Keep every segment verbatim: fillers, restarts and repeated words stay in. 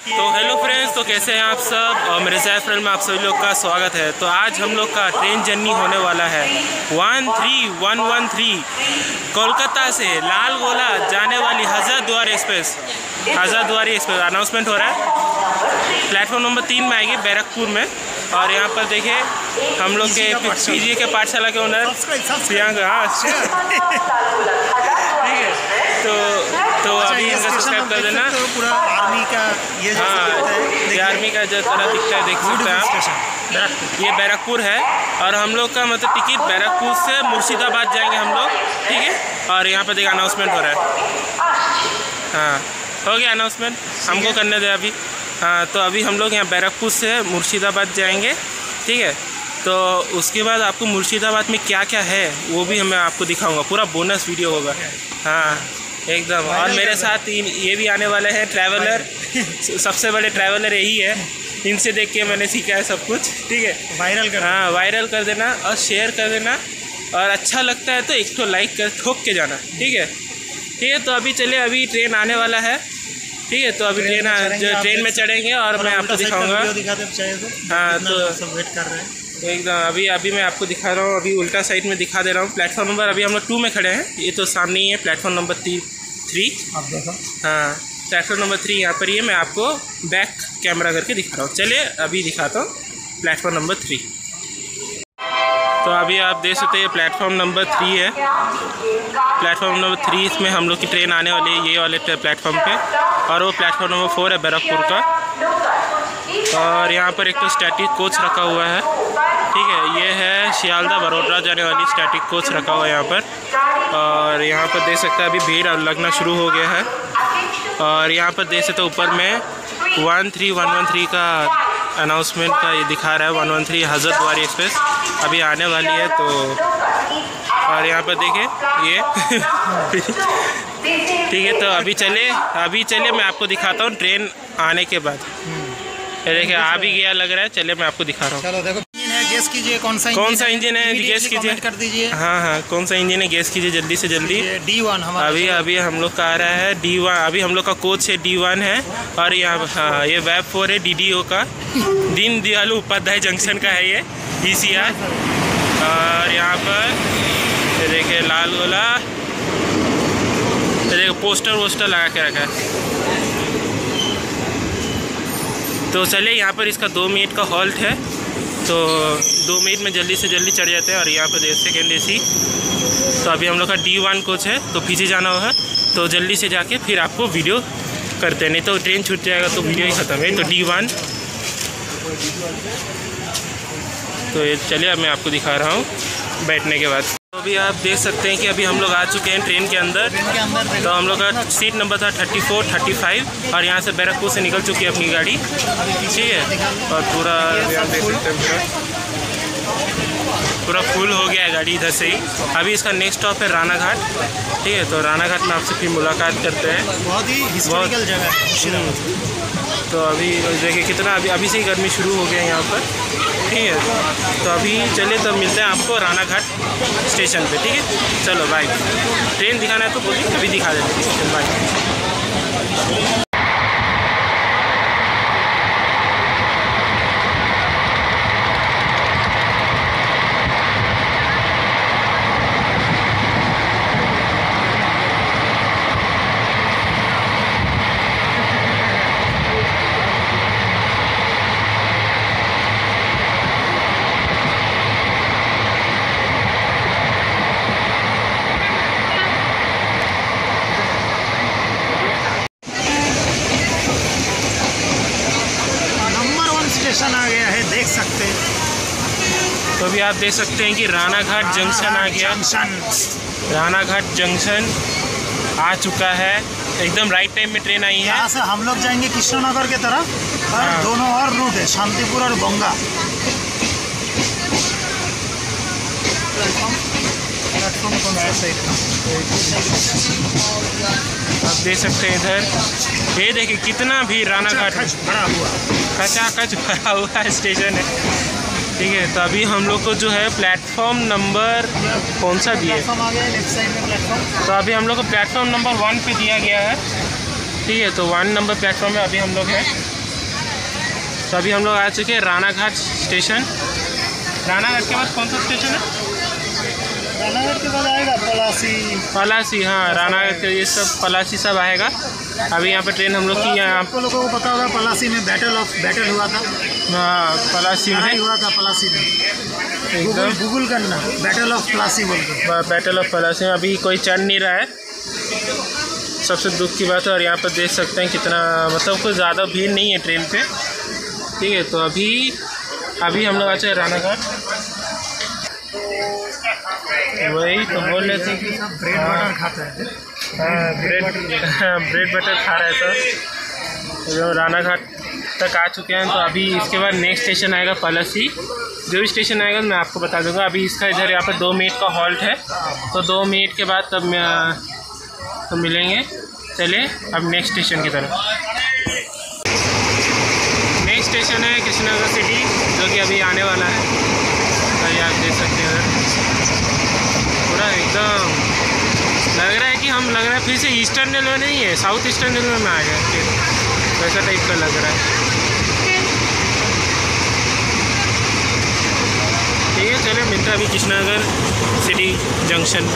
तो hello friends, तो कैसे हैं आप सब। और मेरे जैफरन में आप सभी लोग का स्वागत है। तो आज हम लोग का ट्रेन जर्नी होने वाला है one three one one three Kolkata से लाल गोला जाने वाली Hazarduari express Hazarduari express announcement हो रहा है। प्लेटफॉर्म नंबर तीन में आएगी बैरकपुर में। और यहाँ पर देखिए हम लोग के पीजी के पाठशाला के ओनर प्रियंका, हाँ ठीक है। तो तो अभी इनका सब्सक्राइब कर देना। तो पूरा आर्मी का ये जो हाँ, ये आर्मी का जो तरह दिखता है, देख सकते हैं आप। ये बैरकपुर है और हम लोग का मतलब टिकट बैरकपुर से मुर्शिदाबाद जाएंगे हम लोग, ठीक है। और यहाँ पर देखिए अनाउंसमेंट हो रहा है। हाँ, हो गया अनाउंसमेंट, हमको करने दे अभी। हाँ, तो अभी हम लोग यहाँ बैरकपुर से मुर्शिदाबाद जाएंगे, ठीक है। तो उसके बाद आपको मुर्शिदाबाद में क्या क्या है वो भी मैं आपको दिखाऊंगा, पूरा बोनस वीडियो होगा। हाँ एकदम। और मेरे साथ ये भी आने वाले हैं ट्रैवलर, सबसे बड़े ट्रैवलर यही है, इनसे देख के मैंने सीखा है सब कुछ, ठीक है। वायरल कर हाँ, वायरल कर देना और शेयर कर देना, और अच्छा लगता है तो एक तो लाइक कर ठोक के जाना, ठीक है ठीक है। तो अभी चलिए, अभी ट्रेन आने वाला है, ठीक है। तो अभी ट्रेन जो ट्रेन में चढ़ेंगे और मैं आपको दिखाऊंगा। हाँ, तो सब वेट कर रहे हैं एकदम। अभी अभी मैं आपको दिखा रहा हूँ, अभी उल्टा साइड में दिखा दे रहा हूँ। प्लेटफॉर्म नंबर अभी हम लोग टू में खड़े हैं, ये तो सामने ही है प्लेटफॉर्म नंबर थ्री थ्री आप देखो। हाँ, प्लेटफॉर्म नंबर थ्री यहाँ पर ही है। मैं आपको बैक कैमरा करके दिखा रहा हूँ। चलिए अभी दिखाता हूँ प्लेटफॉर्म नंबर थ्री। तो अभी आप देख सकते हैं प्लेटफॉर्म नंबर थ्री है। प्लेटफॉर्म नंबर थ्री इसमें हम लोग की ट्रेन आने वाली है, ये वाले प्लेटफॉर्म पे। और वो प्लेटफॉर्म नंबर फोर है बैरकपुर का। और यहाँ पर एक तो स्टैटिक कोच रखा हुआ है, ठीक है। ये है शियालदा बड़ोदरा जाने वाली स्टैटिक कोच रखा हुआ है यहाँ पर। और यहाँ पर देख सकते हैं अभी भीड़ लगना शुरू हो गया है। और यहाँ पर देख सकते हैं ऊपर में one three one one three का अनाउंसमेंट का ये दिखा रहा है। One one three Hazarduari express अभी आने वाली है। तो और यहाँ पर देखिए ये ठीक है। तो अभी चले अभी चलिए मैं आपको दिखाता हूँ ट्रेन आने के बाद। ये देखिए आ भी गया लग रहा है। चलिए मैं आपको दिखा रहा हूँ। चलो देखो, इंजन है, गेस कीजिए कौन सा कौन सा इंजन है, गेस कीजिए, कर दीजिए। हाँ हाँ, कौन सा इंजन है गेस कीजिए जल्दी से जल्दी। डी वन हमारा अभी अभी हम लोग का आ रहा है डी वन। अभी हम लोग का कोच है डी वन है। और यहाँ हाँ, ये वेब फोर है डी डी ओ का, दीन दयाल उपाध्याय जंक्शन का है ये ई सी आर। और यहाँ पर ये देखिए लाल गोला, ये देखिए पोस्टर वोस्टर लगा के रखा है। तो चलिए यहाँ पर इसका दो मिनट का हॉल्ट है, तो दो मिनट में जल्दी से जल्दी चढ़ जाते हैं। और यहाँ पर सेकेंड ए सी। तो अभी हम लोग का डी वन कोच है, तो पीछे जाना होगा। तो जल्दी से जाके फिर आपको वीडियो करते हैं, नहीं तो ट्रेन छूट जाएगा तो वीडियो ही ख़त्म है। तो डी वन। तो ये चलिए अब मैं आपको दिखा रहा हूँ बैठने के बाद। तो अभी आप देख सकते हैं कि अभी हम लोग आ चुके हैं ट्रेन के अंदर। तो हम लोग का सीट नंबर था थर्टी फोर थर्टी फाइव। और यहाँ से बैरकपुर से निकल चुकी है अपनी गाड़ी, ठीक है। और पूरा आप देख सकते हैं पूरा पूरा फुल हो गया है गाड़ी इधर से ही। अभी इसका नेक्स्ट स्टॉप है राना घाट, ठीक है। तो राना घाट में आपसे फिर मुलाकात करते हैं। बहुत ही हिस्टोरिकल जगह है। तो अभी देखिए कितना अभी अभी से ही गर्मी शुरू हो गया है यहाँ पर, ठीक है। तो अभी चलिए तो मिलते हैं आपको राना घाट स्टेशन पे, ठीक है। चलो बाय। ट्रेन दिखाना है तो बोलिए, अभी दिखा देते हैं, ठीक है। बाय। स्टेशन आ गया है, देख सकते हैं। तो अभी आप देख सकते हैं कि राना घाट जंक्शन आ गया। राना घाट जंक्शन आ चुका है, एकदम राइट टाइम में ट्रेन आई है। यहाँ से हम लोग जाएंगे कृष्णनगर की तरफ, और हाँ। दोनों और रूट है, शांतिपुर और बोंगा। प्लेटफॉर्म कौन सा साइड आप देख सकते हैं इधर, ये देखिए कितना भी राना घाट भरा हुआ, खचाखच भरा हुआ स्टेशन है, ठीक है। तो अभी हम लोग को जो है प्लेटफॉर्म नंबर कौन सा दिया है, लेफ्ट साइड में प्लेटफॉर्म। तो अभी हम लोग को प्लेटफॉर्म नंबर वन पे दिया गया है, ठीक है। तो वन नंबर प्लेटफॉर्म में अभी हम लोग हैं। तो अभी हम लोग आ चुके हैं रानाघाट स्टेशन। रानाघाट के बाद कौन सा स्टेशन है? रानाघाट के बाद आएगा पलासी। पलासी, हाँ रानाघाट के ये सब पलासी सब आएगा। अभी यहाँ पे ट्रेन हम लोग की यहाँ आपको लोगों को पता होगा पलासी में बैटल ऑफ बैटल हुआ था। हाँ पलासी में हुआ था, पलासी में एकदम गूगल करना बैटल ऑफ पलासी बोल के। बैटल ऑफ पलासी में अभी कोई चढ़ नहीं रहा है, सबसे दुख की बात है। और यहाँ पर देख सकते हैं कितना मतलब कोई ज़्यादा भीड़ नहीं है ट्रेन पे, ठीक है। तो अभी अभी हम लोग आ चुके रानाघाट। वही तो बोल रहे थे कि ब्रेड बटर खाता है। हाँ ब्रेड ब्रेड बटर खा रहे थे। तो रानाघाट तक आ चुके हैं। तो अभी इसके बाद नेक्स्ट स्टेशन आएगा पलासी। जो भी स्टेशन आएगा मैं आपको बता दूंगा। अभी इसका इधर यहाँ पर दो मिनट का हॉल्ट है, तो दो मिनट के बाद तब मैं तो मिलेंगे। चलिए अब नेक्स्ट स्टेशन की तरफ। नेक्स्ट स्टेशन है कृष्णनगर सिटी, जो कि अभी आने वाला है। तो ये आप देख सकते हैं पूरा एकदम लग रहा है कि हम लग रहा है फिर से ईस्टर्न रेलवे नहीं है, साउथ ईस्टर्न रेलवे में आ गया फिर, वैसा टाइप का लग रहा है। ठीक है चलिए मिलता है अभी कृष्णनगर सिटी जंक्शन।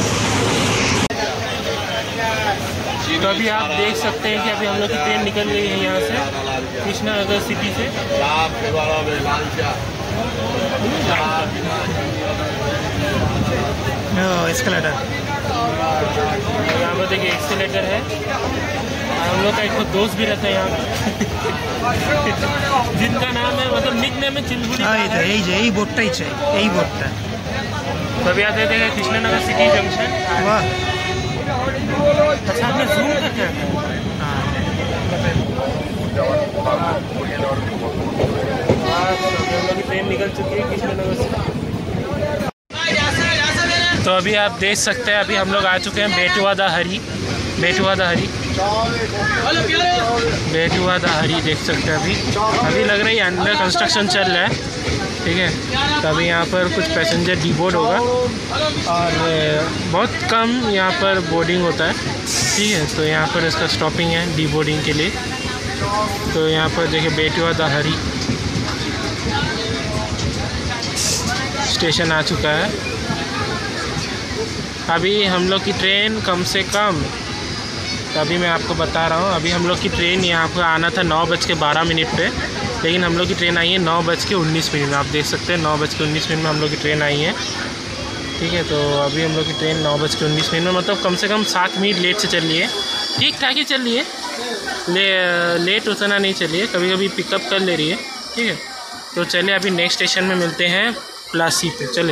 तो अभी आप देख सकते हैं कि अभी हम लोग की ट्रेन निकल रही है यहाँ से कृष्णनगर सिटी से। एस्केलेटर यहाँ पर देखिए एस्केलेटर है। हम लोग का एक दोस्त भी रहता है यहाँ जिनका नाम है मतलब निक नेम है चिलबुड़ी। यही बोटटा ही चाहिए, यही बोटटा। तो अभी आप देख देंगे कृष्णनगर सिटी जंक्शन। वाह अच्छा आपने जूम करके ट्रेन निकल चुकी है कृष्णनगर से। तो अभी आप देख सकते हैं अभी हम लोग आ चुके हैं बेटुआ दा हरी। बेटुआ दा हरी बेटुआ दा हरी देख सकते हैं। अभी अभी लग रहा है अंडर कंस्ट्रक्शन चल रहा है, ठीक है। तो अभी यहाँ पर कुछ पैसेंजर डीबोर्ड होगा और बहुत कम यहाँ पर बोर्डिंग होता है, ठीक है। तो यहाँ पर इसका स्टॉपिंग है डीबोर्डिंग के लिए। तो यहाँ पर देखिए बेटुआ दा हरी स्टेशन आ चुका है। अभी हम लोग की ट्रेन कम से कम, तो अभी मैं आपको बता रहा हूँ, अभी हम लोग की ट्रेन यहाँ पर आना था नौ बज के बारह मिनट पे, लेकिन हम लोग की ट्रेन आई है नौ बज के उन्नीस मिनट में। आप देख सकते हैं नौ बज के उन्नीस मिनट में हम लोग की ट्रेन आई है, ठीक है। तो अभी हम लोग की ट्रेन नौ बज के उन्नीस मिनट में मतलब कम से कम सात मिनट लेट से चल रही है। ठीक ठाक ही चल रही है, ले लेट उतना नहीं चलिए, कभी कभी पिकअप कर ले रही है, ठीक है। तो चलिए अभी नेक्स्ट स्टेशन में मिलते हैं पलासी पे, चले।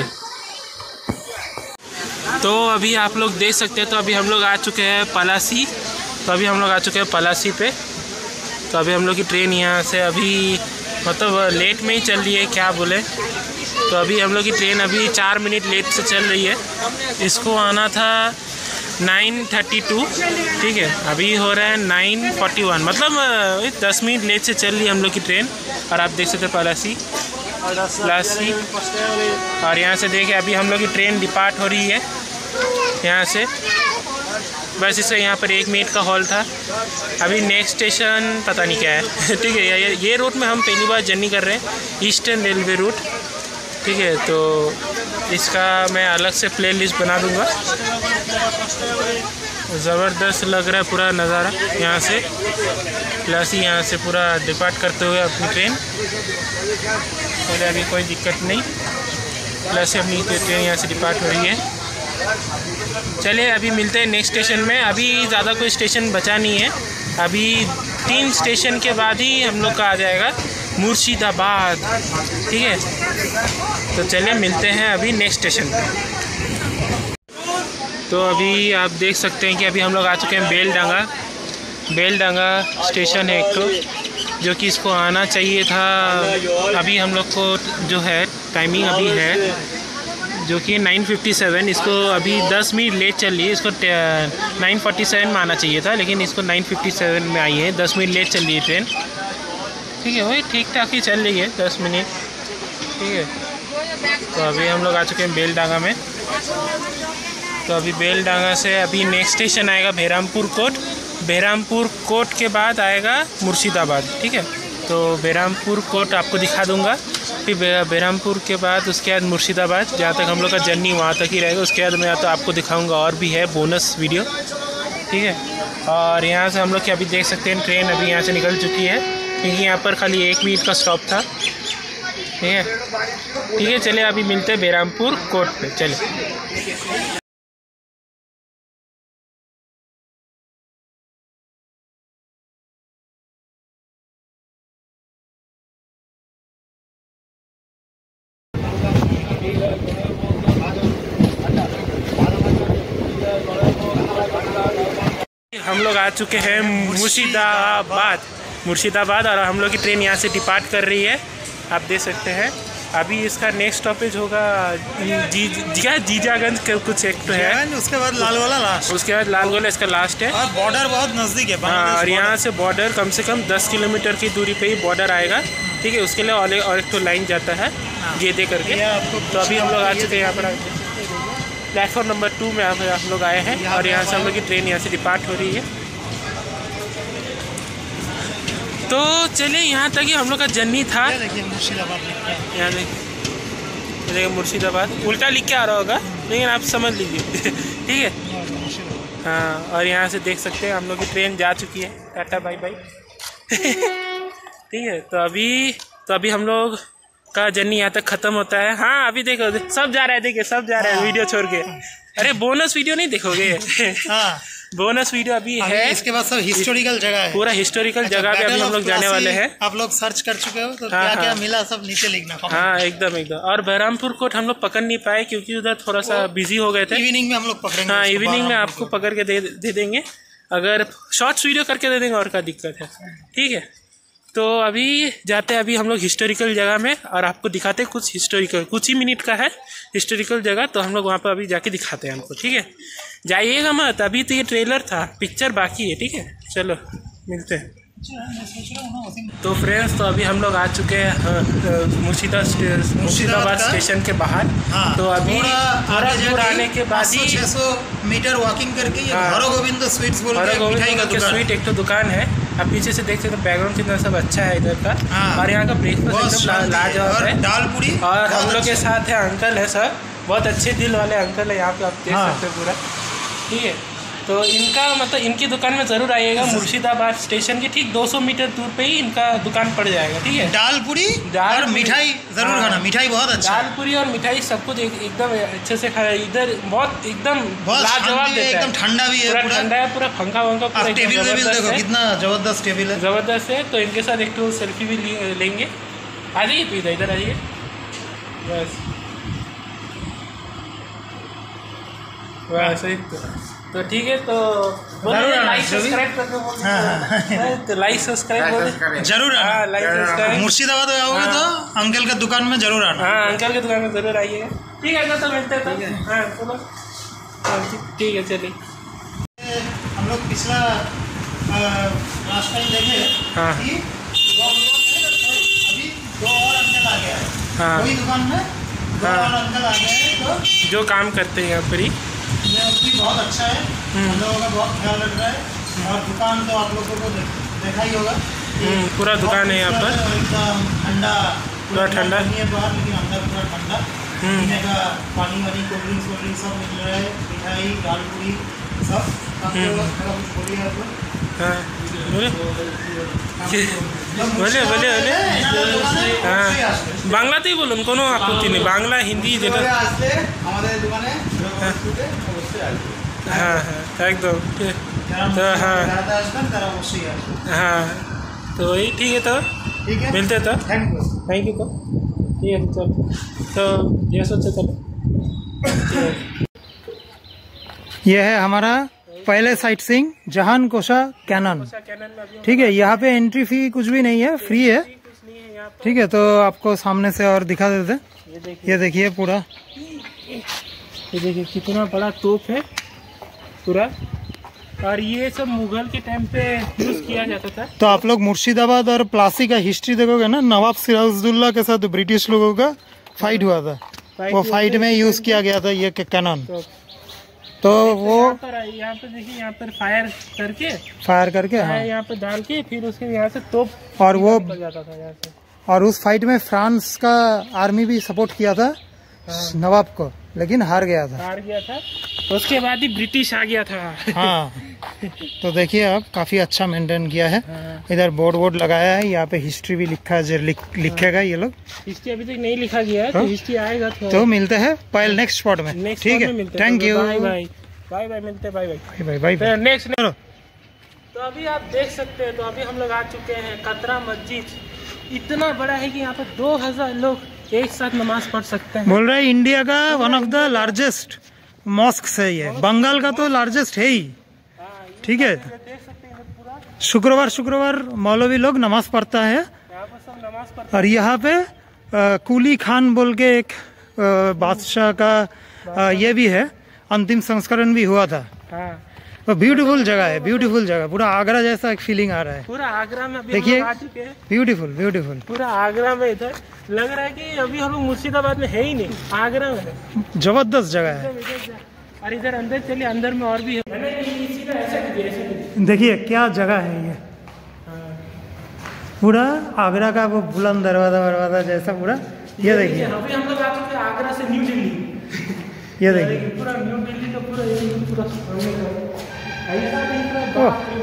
तो अभी आप लोग देख सकते हैं तो अभी हम लोग आ चुके हैं पलासी। तो अभी हम लोग आ चुके हैं पलासी पे। तो अभी हम लोग की ट्रेन यहाँ से अभी मतलब लेट में ही चल रही है, क्या बोले। तो अभी हम लोग की ट्रेन अभी चार मिनट लेट से चल रही है। इसको आना था नाइन थर्टी टू, ठीक है। अभी हो रहा है नाइन फोर्टी वन, मतलब दस मिनट लेट से चल रही है हम लोग की ट्रेन। और आप देख सकते हैं पलासी पलासी और यहाँ से देखिए अभी हम लोग की ट्रेन डिपार्ट हो रही है यहाँ से। बस इसका यहाँ पर एक मिनट का हॉल था। अभी नेक्स्ट स्टेशन पता नहीं क्या है, ठीक है। ये ये रूट में हम पहली बार जर्नी कर रहे हैं, ईस्टर्न रेलवे रूट, ठीक है। तो इसका मैं अलग से प्लेलिस्ट बना दूँगा। ज़बरदस्त लग रहा है पूरा नज़ारा यहाँ से। प्लस ही यहाँ से पूरा डिपार्ट करते हुए अपनी ट्रेन, पहले अभी कोई दिक्कत नहीं। प्लस अपनी ट्रेन यहाँ से डिपार्ट हो रही है। चलिए अभी मिलते हैं नेक्स्ट स्टेशन में। अभी ज़्यादा कोई स्टेशन बचा नहीं है, अभी तीन स्टेशन के बाद ही हम लोग का आ जाएगा मुर्शिदाबाद, ठीक है। तो चलिए मिलते हैं अभी नेक्स्ट स्टेशन पे। तो अभी आप देख सकते हैं कि अभी हम लोग आ चुके हैं बेलडांगा। बेलडांगा स्टेशन है एक तो, जो कि इसको आना चाहिए था। अभी हम लोग को जो है टाइमिंग अभी है जो कि नाइन फिफ्टी सेवन, इसको अभी दस मिनट लेट चल रही है। इसको नाइन फोर्टी सेवन में आना चाहिए था, लेकिन इसको नाइन फिफ्टी सेवन में आई है। दस मिनट लेट चल रही है ट्रेन, ठीक है। वही ठीक ठाक ही चल रही है दस मिनट, ठीक है। तो अभी हम लोग आ चुके हैं बेलडांगा में। तो अभी बेलडांगा से अभी नेक्स्ट स्टेशन आएगा बेरामपुर कोट, बेरामपुर कोट के बाद आएगा मुर्शिदाबाद, ठीक है। तो बेरामपुर कोट आपको दिखा दूंगा, फिर बेरामपुर के बाद उसके बाद मुर्शिदाबाद, जहाँ तक हम लोग का जर्नी वहाँ तक ही रहेगा। उसके बाद मैं तो आपको दिखाऊंगा और भी है बोनस वीडियो, ठीक है। और यहाँ से हम लोग की अभी देख सकते हैं ट्रेन अभी यहाँ से निकल चुकी है, क्योंकि यहाँ पर खाली एक मिनट का स्टॉप था, ठीक है। ठीक है, चलिए अभी मिलते हैं बेरामपुर कोट पे, चलिए। हम लोग आ चुके हैं मुर्शिदाबाद मुर्शिदाबाद और हम लोग की ट्रेन यहाँ से डिपार्ट कर रही है, आप देख सकते हैं। अभी इसका नेक्स्ट स्टॉपेज होगा जी जी जीजागंज के कुछ एक तो है, उसके बाद लालगोला लास्ट, उसके बाद लालगोला इसका लास्ट है। और बॉर्डर बहुत नज़दीक है। हाँ, और यहाँ से बॉर्डर कम से कम दस किलोमीटर की दूरी पे ही बॉर्डर आएगा, ठीक है। उसके लिए और, और एक तो लाइन जाता है ये दे करके। तो अभी हम लोग आ चुके हैं यहाँ पर, प्लेटफॉर्म नंबर टू में आप हम लोग आए हैं और यहाँ से हम लोग की ट्रेन यहाँ से डिपार्ट हो रही है। तो चलिए, यहाँ तक ही हम लोग का जर्नी था। देखिए मुर्शिदाबाद, यहाँ देखिए देखिए मुर्शिदाबाद उल्टा लिख के आ रहा होगा, लेकिन आप समझ लीजिए, ठीक है। हाँ, और यहाँ से देख सकते हैं हम लोग की ट्रेन जा चुकी है, टाटा बाय बाय, ठीक है। तो अभी तो अभी हम लोग का जर्नी यहाँ तक खत्म होता है। हाँ, अभी देखो सब जा रहा है, देखिए सब जा रहा है वीडियो छोड़ के। अरे बोनस वीडियो नहीं देखोगे? हाँ, बोनस वीडियो अभी है। इसके बाद सब हिस्टोरिकल जगह है, पूरा हिस्टोरिकल जगह पे अभी हम लोग जाने वाले हैं। आप लोग सर्च कर चुके हो तो हाँ, क्या हाँ, क्या मिला सब नीचे लिखना। हाँ, एकदम एकदम। और बेरामपुर कोट हम लोग पकड़ नहीं पाए क्योंकि उधर थोड़ा सा बिजी हो गए थे। इवनिंग में हम लोग पकड़ेंगे। हाँ, इवनिंग में आपको पकड़ के दे दे देंगे, अगर शॉर्ट्स वीडियो करके दे देंगे, और क्या दिक्कत है, ठीक है। तो अभी जाते हैं अभी हम लोग हिस्टोरिकल जगह में और आपको दिखाते हैं कुछ हिस्टोरिकल, कुछ ही मिनट का है हिस्टोरिकल जगह। तो हम लोग वहाँ पर अभी जाके दिखाते हैं हमको, ठीक है। जाइएगा मत, अभी तो ये ट्रेलर था, पिक्चर बाकी है, ठीक है। चलो मिलते हैं। तो फ्रेंड्स, तो अभी हम लोग आ चुके हैं मुर्शिदाबाद मुर्शिदाबाद स्टेशन के बाहर। हाँ, तो अभी थोड़ा दूर आने के बाद ही छह सौ मीटर वॉकिंग करके ये हरगोविंद स्वीट्स बोल के मिठाई का दुकान, स्वीट एक तो दुकान है। आप पीछे से देख सकते हो, बैकग्राउंड कितना सब अच्छा है इधर का। हाँ, और यहाँ का ब्रेकफास्ट एकदम लाजवाब है, दाल पूरी। और हम लोग के साथ है अंकल है सर, बहुत अच्छे दिल वाले अंकल है यहाँ पे, आप देख सकते हो पूरा, ठीक है। तो इनका मतलब इनकी दुकान में ज़रूर आइएगा, मुर्शिदाबाद स्टेशन के ठीक दो सौ मीटर दूर पे ही इनका दुकान पड़ जाएगा, ठीक है। दाल पूरी और मिठाई जरूर खाना, मिठाई बहुत अच्छा, दाल पूरी और मिठाई सब कुछ एक, एकदम अच्छे से खाया। इधर बहुत एकदम लाजवाब देता है, एकदम ठंडा भी है, पूरा ठंडा है, पूरा पंखा वंखा पूरा। टेबल देखो कितना जबरदस्त टेबल है, जबरदस्त है। तो इनके साथ एक तो सेल्फी भी लेंगे। आ जाइए तो इधर इधर आइए बस, वैसे ही। तो ठीक है, तो लाइक सब्सक्राइब करके बोल, तो लाइक सब्सक्राइब बोल जरूर आना। लाइक सब्सक्राइब, मुर्शिदाबाद आओगे तो अंकल का दुकान में जरूर आना। हाँ, अंकल के दुकान में जरूर आइएगा, ठीक है। तो मिलते हैं। हाँ चलो, ठीक है, चलिए। हम लोग पिछला लास्ट टाइम देखे हाँ कि अभी दो और अंकल आ गया है। हाँ, वही दुकान में दो और अंकल आ गए हैं, तो जो काम करते हैं यहाँ पर ही, ये उसकी बहुत अच्छा है, हम लोगों का बहुत ख्याल रख रहा है। और दुकान तो आप लोगों को देखा ही होगा, पूरा दुकान है यहाँ पर, एकदम ठंडा, पूरा ठंडा नहीं है बाहर, लेकिन अंदर पूरा ठंडा। पीने का पानी वानी, कोल्ड ड्रिंक्स वोल्ड ड्रिंक्स सब मिल रहा है, मिठाई दाल पूरी सब। बोलिए आप लोग। हाँ, बोले बोले बोले बोले हाँ, বাংলাতেই বলুন, কোনো আপত্তি নেই, বাংলা হিন্দি যেটা। हाँ हाँ एकदम, तो हाँ हाँ, तो वही ठीक है। तो मिलते तो थैंक यू। तो ठीक है, चलो, तो ये सोचे चलो। यह है हमारा पहले साइट सीइंग जहान कोशा कैनन, ठीक है। यहाँ पे एंट्री फी कुछ भी नहीं है, फ्री है, ठीक है। तो आपको सामने से और दिखा देते, ये देखिए पूरा, ये देखिए कितना बड़ा तोप है पूरा। और ये सब मुगल के टाइम पे यूज किया जाता था। तो आप लोग मुर्शिदाबाद और प्लासी का हिस्ट्री देखोगे ना, नवाब सिराजुद्दौला के साथ ब्रिटिश लोगों का फाइट हुआ था, वो फाइट में यूज किया गया था ये कैनन। तो वो यहाँ पर यहाँ पर देखिए, यहाँ पर फायर करके फायर करके हाँ यहाँ पर डाल के फिर उसके यहाँ से तोप और वो जाता था यहाँ से। और उस फाइट में फ्रांस का आर्मी भी सपोर्ट किया था नवाब को, लेकिन हार गया था हार गया था उसके बाद ही ब्रिटिश आ गया था। हाँ तो देखिए अब काफी अच्छा मेंटेन किया है। हाँ। इधर बोर्ड बोर्ड लगाया है, यहाँ पे हिस्ट्री भी लिखा है, लिख, लिखेगा ये लोग। हिस्ट्री अभी तक नहीं लिखा गया है तो हिस्ट्री आएगा तो, तो मिलते हैं पहले नेक्स्ट स्पॉट में। ठीक है, thank you, bye bye bye bye, मिलते bye bye bye bye bye next. तो अभी आप देख सकते हैं, तो अभी हम लोग आ चुके हैं कतरा मस्जिद। इतना बड़ा है कि यहाँ पर दो हजार लोग एक साथ नमाज पढ़ सकते हैं। बोल रहे हैं इंडिया का one of the largest mosque है ये, बंगाल का तो लार्जेस्ट है ही। ठीक है, शुक्रवार शुक्रवार मौलवी लोग नमाज पढ़ता है यहाँ पर सब नमाज पढ़ते और यहाँ पे आ, कुली खान बोल के एक बादशाह का आ, ये भी है, अंतिम संस्करण भी हुआ था। हाँ। तो ब्यूटीफुल जगह है, ब्यूटीफुल जगह, पूरा आगरा जैसा एक फीलिंग आ रहा है। पूरा आगरा में अभी देखिए, हम लोग आ चुके हैं। ब्यूटीफुल ब्यूटीफुल पूरा आगरा में इधर लग रहा है कि अभी हम लोग मुर्शिदाबाद में है ही नहीं, आगरा में है। जबरदस्त जगह है। और इधर अंदर चलिए, अंदर में और भी है। देखिए क्या जगह है ये, पूरा आगरा का वो बुलंद दरवाजा दरवाजा जैसा पूरा। ये देखिए अभी हम लोग आ चुके हैं आगरा से न्यू दिल्ली। ये देखिए पूरा न्यू दिल्ली का पूरा पूरा ऐसा दिख रहा है, बाप रे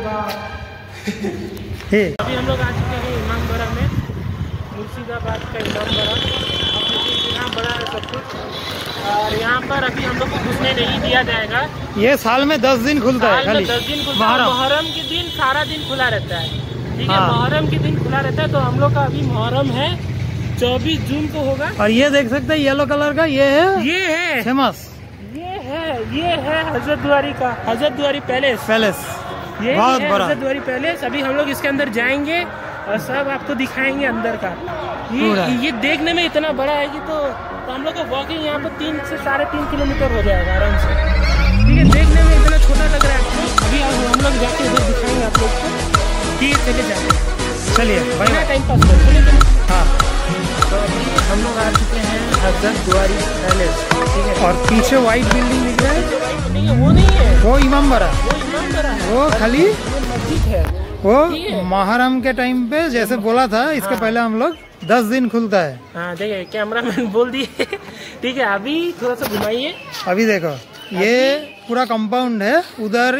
बाप। हे अभी हम लोग आ चुके हैं इमामबाड़ा में, मुर्शिदाबाद का इमामबाड़ा। अब देखिए यहाँ बड़ा है सब कुछ, और यहाँ पर अभी हम लोग को घुसने नहीं दिया जाएगा। ये साल में दस दिन खुलता है खाली, दस दिन खुलता है। मुहर्रम के दिन सारा दिन खुला रहता है। ठीक है, मुहर्रम के दिन खुला रहता है। तो हम लोग का अभी मुहर्रम है, चौबीस जून को होगा। और ये देख सकते हैं येलो कलर का, ये है ये है फेमस, ये है ये है हजरतद्वारी का हजरतद्वारी पैलेस पैलेस ये बहुत है बड़ा हजरतद्वारी पैलेस। अभी हम लोग इसके अंदर जाएंगे और सब आपको दिखाएंगे अंदर का। ये ये देखने में इतना बड़ा है कि तो, तो हम लोग का वॉकिंग यहाँ पर तीन से साढ़े तीन किलोमीटर हो जाएगा आराम से। ठीक है, देखने में इतना छोटा लग रहा है आपको। अभी हम लोग जाके उधर दिखाएंगे आप लोग को। ठीक है, चले जाते हैं, चलिए बिना टाइम पास कर। चलिए हाँ, तो अभी हम लोग आ चुके हैं हजरतद्वारी पैलेस। ठीक है, और पीछे व्हाइट बिल्डिंग दिख रहा है, नहीं है वो नहीं है, वो इमामबाड़ा, वो इमामबाड़ा है, वो खाली मस्जिद है। वो मुहर्रम के टाइम पे जैसे बोला था, इसके पहले हम लोग दस दिन खुलता है। हाँ देखिए, कैमरा मैन बोल दिए। ठीक है, अभी थोड़ा सा घुमाइए। अभी देखो ये पूरा कंपाउंड है उधर।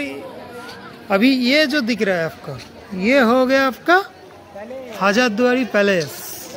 अभी ये जो दिख रहा है आपको, ये हो गया आपका हजरतद्वारी पैलेस।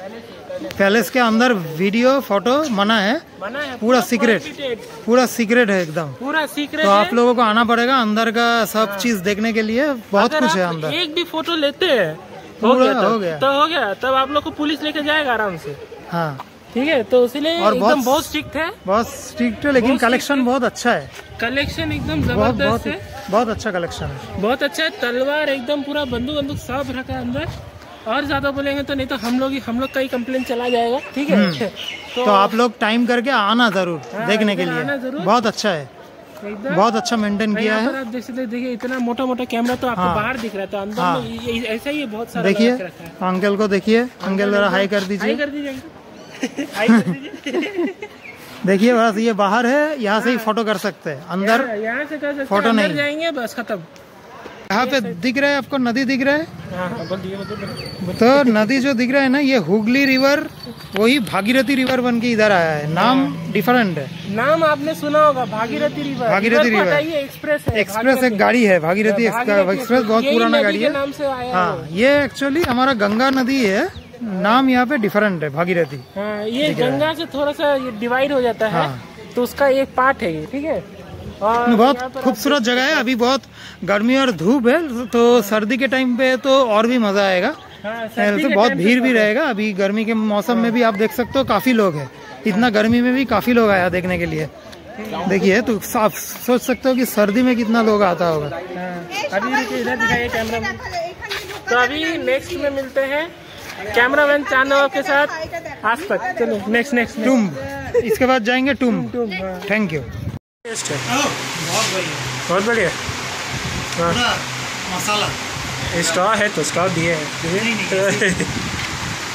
पैलेस के अंदर वीडियो फोटो मना है, मना है, पूरा सीक्रेट, पूरा सीक्रेट है एकदम, पूरा सीक्रेट। तो आप लोगों को आना पड़ेगा अंदर का सब चीज देखने के लिए। बहुत कुछ है अंदर। एक भी फोटो लेते हैं हो गया, हो गया तो हो गया, तब आप लोग को पुलिस लेके जाएगा आराम से। हाँ ठीक है, तो इसलिए और एकदम बहुत स्ट्रिक्ट है, बहुत स्ट्रिक्ट है, लेकिन कलेक्शन बहुत अच्छा है। कलेक्शन एकदम बहुत जबरदस्त बहुत है, बहुत अच्छा कलेक्शन है, बहुत अच्छा है। तलवार एकदम पूरा बंदूक बंदूक सब रखा है अंदर। और ज्यादा बोलेंगे तो नहीं तो हम लोग ही हम लोग का ही कंप्लेन चला जाएगा। ठीक है, तो, तो आप लोग टाइम करके आना जरूर देखने के लिए, बहुत अच्छा है, बहुत अच्छा मेंटेन किया है। आप देख सकते, देखिए इतना मोटा मोटा कैमरा तो आपको बाहर दिख रहा है, तो अंदर हाँ। में ऐसा ही बहुत सारा देखिए अंकल को, देखिए अंकल जरा हाई कर दीजिए, हाई कर दीजिए, हाई कर दीजिए। देखिए बस ये बाहर है, यहाँ से ही फोटो कर सकते हैं, अंदर यहाँ से कर सकते हैं, फोटो नहीं जाएंगे बस खत्म। यहाँ पे दिख रहा है आपको, नदी दिख रहा है। हाँ, बोल दिए, बोल दिए। तो नदी जो दिख रहा है ना, ये हुगली रिवर, वही भागीरथी रिवर बन के इधर आया है। नाम डिफरेंट है, नाम आपने सुना होगा, Bhagirathi river. Bhagirathi river, express है, एक्सप्रेस एक गाड़ी है, भागीरथी एक्सप्रेस, बहुत पुराना गाड़ी है। नाम से आया हाँ, ये एक्चुअली हमारा गंगा नदी है, नाम यहाँ पे डिफरेंट है, भागीरथी। हाँ, ये गंगा से थोड़ा सा डिवाइड हो जाता है, तो उसका एक पार्ट है ये। ठीक है, और बहुत खूबसूरत जगह है। अभी बहुत गर्मी और धूप है, तो सर्दी के टाइम पे तो और भी मजा आएगा। हाँ, तो बहुत भीड़ भी रहेगा। अभी गर्मी के मौसम में भी आप देख सकते हो काफी लोग हैं, इतना गर्मी में भी काफी लोग आया देखने के लिए। देखिए तो आप सोच सकते हो कि सर्दी में कितना लोग आता होगा। अभी इधर दिखाइए कैमरा मैन। तो अभी नेक्स्ट में मिलते हैं कैमरामैन चांदनवाब के साथ आज तक। चलो नेक्स्ट नेक्स्ट टुम्ब, इसके बाद जाएंगे टुम्ब। Thank you. बहुत बढ़िया, बहुत बढ़िया मसाला स्टॉ है, तो स्टॉ दिए है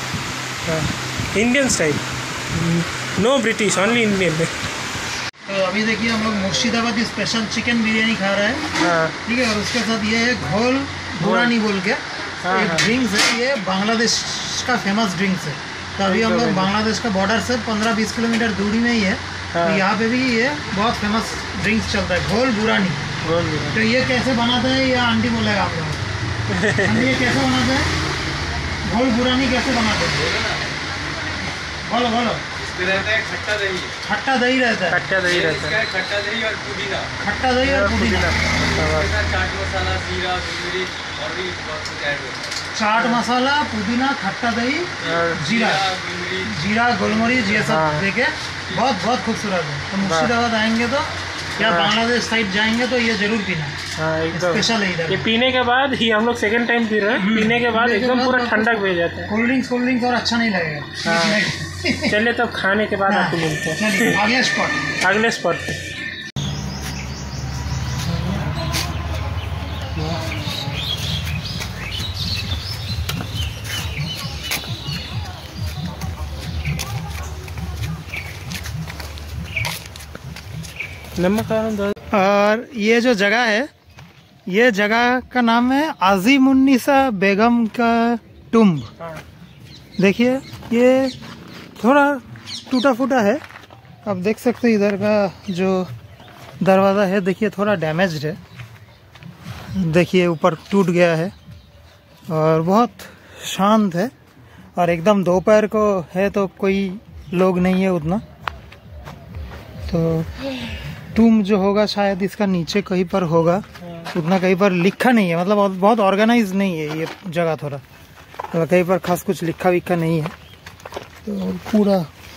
Indian style, no British, only Indian. तो अभी देखिए हम लोग मुर्शिदाबादी स्पेशल चिकन बिरयानी खा रहे हैं, ठीक है। और उसके साथ ये है घोल बुरानी बोल के एक ड्रिंक्स है, ये बांग्लादेश का फेमस ड्रिंक्स है। तो अभी हम लोग बांग्लादेश का बॉर्डर से पंद्रह बीस किलोमीटर दूरी में ही है, तो यहाँ पे भी ये बहुत फेमस ड्रिंक्स चलता है, घोल बुरानी। तो ये कैसे बनाते हैं ये आंटी बोलेगा आप लोग। आंटी ये कैसे बनाते हैं घोल बुरानी, कैसे बनाते हैं बोलो बोलो। रहता है खट्टा दही, खट्टा दही रहता है, खट्टा दही रहता है, खट्टा दही और पुदीना, खट्टा दही और पुदीना, चाट मसाला, जीरा, गुलमरी और भी बहुत कुछ ऐड होता है। चाट मसाला, पुदीना, खट्टा दही, जीरा, जीरा, गोलमरीच, ये सब देके बहुत बहुत खूबसूरत है। तो मुर्शिदाबाद आएंगे तो या बांग्लादेश साइड जाएंगे तो ये जरूर पीना। हाँ, एकदम स्पेशल है इधर। ये पीने के बाद ही हम लोग सेकंड टाइम पी रहे हैं, पीने के बाद एकदम पूरा ठंडक हो जाता है। कोल्ड ड्रिंक्स कोल्ड ड्रिंक्स और अच्छा नहीं लगेगा। चलिए तब खाने के बाद आपको मिलते हैं अगले स्पॉट अगले स्पॉट पे। नमक और ये जो जगह है, ये जगह का नाम है आज़िमुन्निसा बेगम का टुम्ब। देखिए ये थोड़ा टूटा फूटा है, आप देख सकते हैं इधर का जो दरवाज़ा है, देखिए थोड़ा डैमेज्ड है, देखिए ऊपर टूट गया है और बहुत शांत है। और एकदम दोपहर को है तो कोई लोग नहीं है उतना। तो टूम जो होगा शायद इसका नीचे कहीं पर होगा, उतना कहीं पर लिखा नहीं है, मतलब बहुत ऑर्गेनाइज नहीं है ये जगह, थोड़ा तो कहीं पर खास कुछ लिखा विखा नहीं है। तो पूरा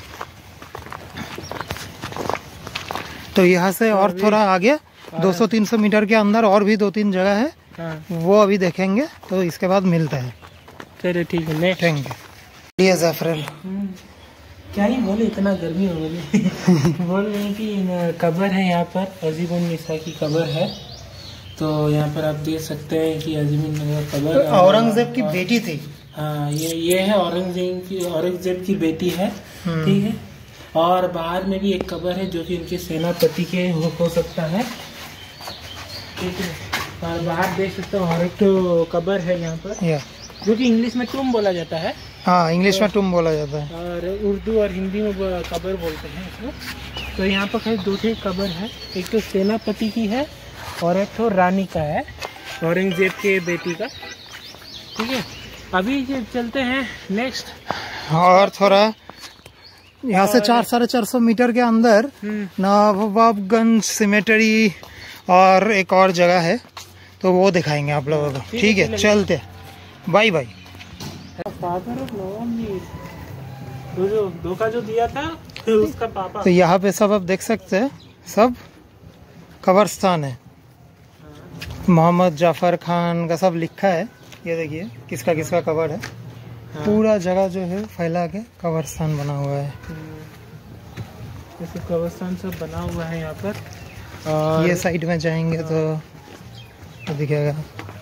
तो यहाँ से और थोड़ा आगे दो सौ तीन सौ मीटर के अंदर और भी दो तीन जगह है, वो अभी देखेंगे तो इसके बाद मिलता है। चलिए ठीक है, थैंक यू। ज़फ़रल क्या ही बोले, इतना गर्मी हो गई। बोल रहे हैं कि कब्र है यहाँ पर, अज़ीमुन्निसा की कब्र है। तो यहाँ पर आप देख सकते हैं कि अज़ीमुन्निसा कब्र औरंगजेब की बेटी थी। हाँ, ये ये है औरंगजेब की औरंगजेब की बेटी है, ठीक है। और बाहर में भी एक कब्र है जो कि उनके सेनापति के हो, हो सकता है, ठीक है। और बाहर देख सकते हो और एक तो कब्र है यहाँ पर, जो कि इंग्लिश में टूम बोला जाता है। हाँ, इंग्लिश में टूम बोला जाता है और उर्दू और हिंदी में कब्र बोलते हैं इसको। तो यहाँ पर कहीं दो तीन कब्र है, एक तो सेनापति की है और एक तो रानी का है, औरंगजेब के बेटी का, ठीक है। अभी ये चलते हैं नेक्स्ट, और थोड़ा यहाँ से चार साढ़े चार सौ मीटर के अंदर नवाबगंज सिमेटरी और एक और जगह है, तो वो दिखाएंगे आप लोगों को, ठीक है। चलते, bye bye. Father of Nawab, वो जो धोखा जो दिया था उसका पापा। तो यहाँ पे सब आप देख सकते हैं, सब कब्रिस्तान है, मोहम्मद जाफर खान का सब लिखा है। ये देखिए किसका किसका कब्र है। हाँ। पूरा जगह जो है फैला के कब्रिस्तान बना हुआ है, जैसे कब्रिस्तान सब बना हुआ है यहाँ पर। और ये साइड में जाएंगे तो, तो दिखेगा।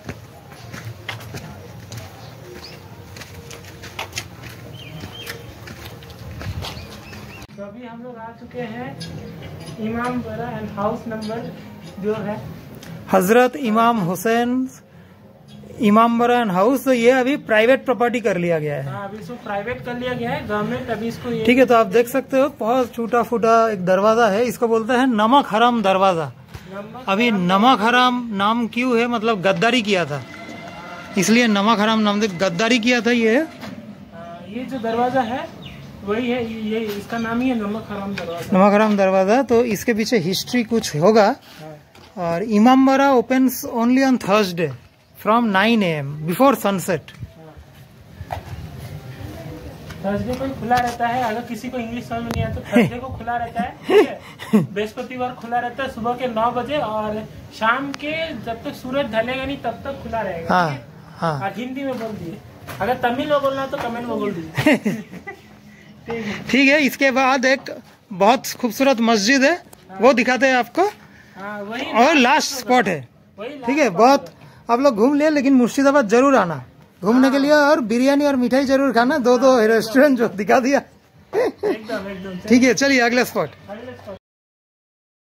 तो अभी हम लोग आ चुके हैं इमाम बारा एंड हाउस नंबर जो है हजरत इमाम हुसैन इमाम बारा एंड हाउस। तो ये अभी प्राइवेट प्रॉपर्टी कर लिया गया है। हाँ, अभी इसको प्राइवेट कर लिया गया है, गवर्नमेंट अभी इसको, ठीक है। तो आप देख सकते हो बहुत टूटा फूटा एक दरवाजा है, इसको बोलते हैं नमक हराम दरवाजा। अभी नमक हराम नाम क्यों है, मतलब गद्दारी किया था, इसलिए नमक हराम नाम दे, गद्दारी किया था। ये ये जो दरवाजा है वही है, ये इसका नाम ही है नमक हराम दरवाजा। नमक हराम दरवाजा। तो इसके पीछे हिस्ट्री कुछ होगा। और Imambara opens only on Thursday from nine A M before sunset. Thursday को खुला रहता है, अगर किसी को इंग्लिश समझ में नहीं आता तो थर्सडे को खुला रहता है, ठीक है। बृहस्पतिवार खुला रहता है सुबह के नौ बजे और शाम के जब तक सूरज ढलेगा नहीं तब तक खुला रहेगा। हाँ, हाँ। और हिंदी में बोल दिए, अगर तमिल में बोलना तो कमेंट में बोल दीजिए। ठीक है। इसके बाद एक बहुत खूबसूरत मस्जिद है, वो दिखाते हैं आपको। हाँ, वही और लास्ट स्पॉट है, ठीक है। बहुत आप लोग घूम लिए, लेकिन मुर्शिदाबाद जरूर आना घूमने के लिए, और बिरयानी और मिठाई जरूर खाना। दो दो रेस्टोरेंट जो दिखा दिया। एकदम एकदम ठीक है, चलिए अगले स्पॉट।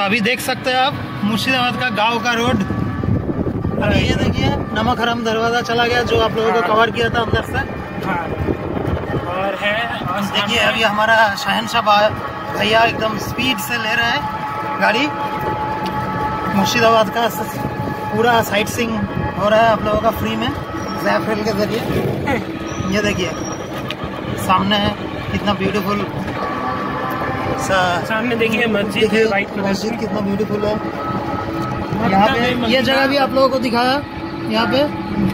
अभी देख सकते हैं आप मुर्शिदाबाद का गांव का रोड। अभी ये देखिए नमक हराम दरवाज़ा चला गया जो आप लोगों को कवर किया था अंदर से। हाँ और है देखिए अभी हमारा शहनशाह भैया एकदम स्पीड से ले रहे हैं गाड़ी। मुर्शिदाबाद का पूरा साइट सीइंग हो रहा है आप लोगों का फ्री में ज़ैफिर के जरिए। ये देखिए सामने है कितना ब्यूटीफुल सा, सामने देखिए मस्जिद है, वाइट कलर मस्जिद कितना ब्यूटीफुल है। यहाँ पे ये जगह भी आप लोगों को दिखाया यहाँ पे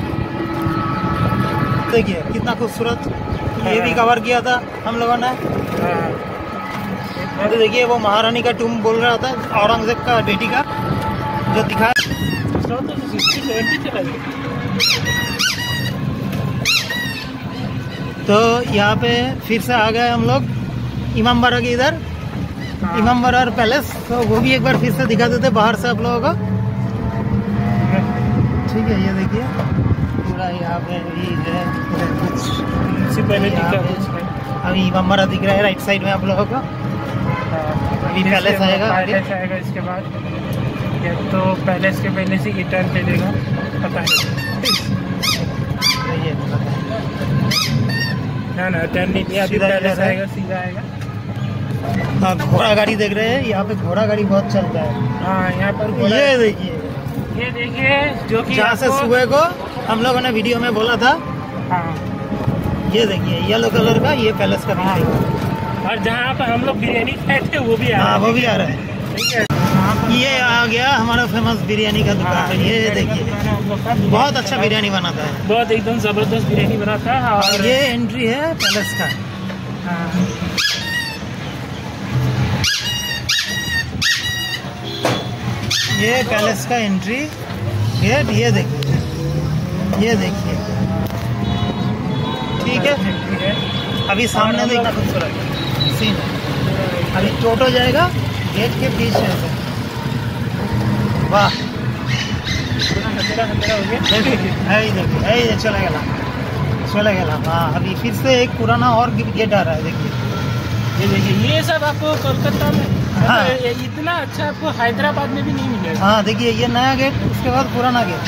देखिए कितना खूबसूरत। ये भी कवर किया था हम लोगों ने। तो देखिए वो महारानी का टूम बोल रहा था औरंगजेब का बेटी का जो दिखाया। तो यहाँ पे फिर से आ गए हम लोग इमामबाड़ा के इधर, इमामबाड़ा पैलेस। तो वो भी एक बार फिर से दिखा देते बाहर से आप लोगों को। ठीक है ये देखिए पूरा यहाँ पे भी है इससे पहले अभी इमामबाड़ा दिख रहा है राइट साइड में आप लोगों को। अभी पैलेस आएगा पैलेस आएगा इसके बाद, या तो पैलेस के पहले से ही टर्न ले लेगा पता नहीं। ना ना टर्न नहीं लिया, अभी पैलेस आएगा सीधा आएगा। हाँ घोड़ा गाड़ी देख रहे हैं यहाँ पे, घोड़ा गाड़ी बहुत चलता है। हाँ यहाँ पर ये देखिए ये देखिए जो कि जहाँ से सुबह को हम लोगों ने वीडियो में बोला था। हाँ ये देखिए येलो कलर का ये पैलेस का हाँ। और जहाँ पर हम लोग बिरयानी खाए थे वो भी आ हाँ वो भी आ रहा है। ठीक है ये आ गया हमारा फेमस बिरयानी का दुकान है। ये देखिए बहुत अच्छा बिरयानी बनाता है, बहुत एकदम जबरदस्त बिरयानी बनाता है। और ये एंट्री है पैलेस का। हाँ ये पैलेस का एंट्री गेट। ये देखिए ये देखिए ठीक है। अभी सामने देखना खूबसूरत सीन है। अभी टोटो जाएगा गेट के बीच में से। वाह देखिए चले गया चले गया। हाँ अभी फिर से एक पुराना और गेट आ रहा है। देखिए ये देखिए ये सब आपको कोलकाता में हाँ इतना अच्छा आपको हैदराबाद में भी नहीं मिलेगा। हाँ देखिए ये नया गेट, उसके बाद पुराना गेट।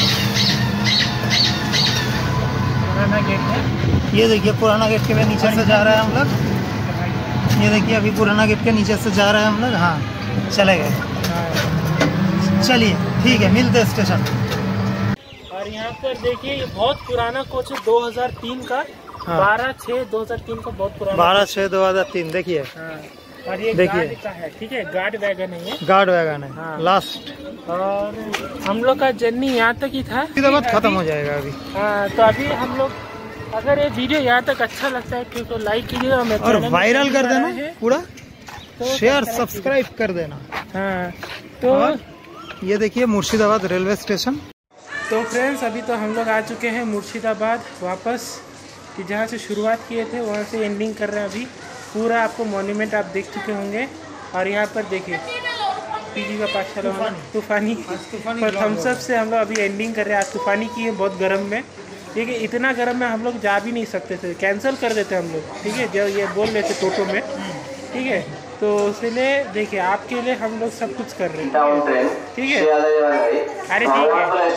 पुराना गेट है ये देखिए पुराना गेट के नीचे से जा रहा है हम लोग। ये देखिए अभी पुराना गेट के नीचे से जा रहा है हम लोग। हाँ चले गए। चलिए ठीक है मिलते स्टेशन। और यहाँ पर देखिए ये बहुत पुराना कोच है दो हज़ार तीन का। हाँ। बारह छः दो हजार तीन का बहुत पुराना। बारह छः दो हजार तीन देखिए। हाँ। और ये देखिए गार्ड का है। ठीक है गार्ड वैगन है ये, गार्ड वैगन है। हाँ। लास्ट और हम लोग का जर्नी यहाँ तक ही था, इसके बाद खत्म हो जाएगा अभी। हाँ तो अभी हम लोग अगर ये वीडियो यहाँ तक अच्छा लगता है तो लाइक कीजिएगा और वायरल कर देना पूरा, तो शेयर सब्सक्राइब कर देना। हाँ तो ये देखिए मुर्शिदाबाद रेलवे स्टेशन। तो फ्रेंड्स अभी तो हम लोग आ चुके हैं मुर्शिदाबाद वापस, कि जहाँ से शुरुआत किए थे वहाँ से एंडिंग कर रहे हैं। अभी पूरा आपको मॉन्यूमेंट आप देख चुके होंगे। और यहाँ पर देखिए पीजी का पाठशाला तूफानी पर थम्सअप से हम लोग अभी एंडिंग कर रहे हैं। आज तूफानी की है बहुत गर्म में। ठीक है इतना गर्म में हम लोग जा भी नहीं सकते थे, कैंसिल कर देते हम लोग। ठीक है जब ये बोल रहे थे टोटो में। ठीक है तो इसलिए देखिए आपके लिए हम लोग सब कुछ कर रहे हैं। ठीक है अरे ठीक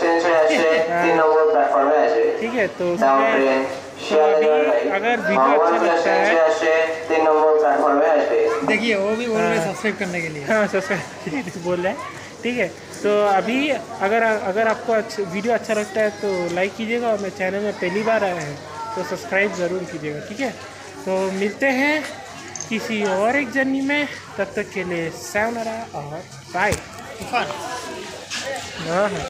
है ठीक है तो उसमें तो अभी अगर वीडियो अच्छा लगता है देखिए वो भी बोल रहे हैं सब्सक्राइब करने के लिए। हाँ सब्सक्राइब बोल रहे हैं। ठीक है तो अभी अगर अगर आपको अच्छा वीडियो अच्छा लगता है तो लाइक कीजिएगा, और मेरे चैनल में पहली बार आए हैं तो सब्सक्राइब ज़रूर कीजिएगा। ठीक है तो मिलते हैं किसी और एक जर्नी में, तब तक के लिए सायोनारा और बाय। तूफान। हाँ हाँ।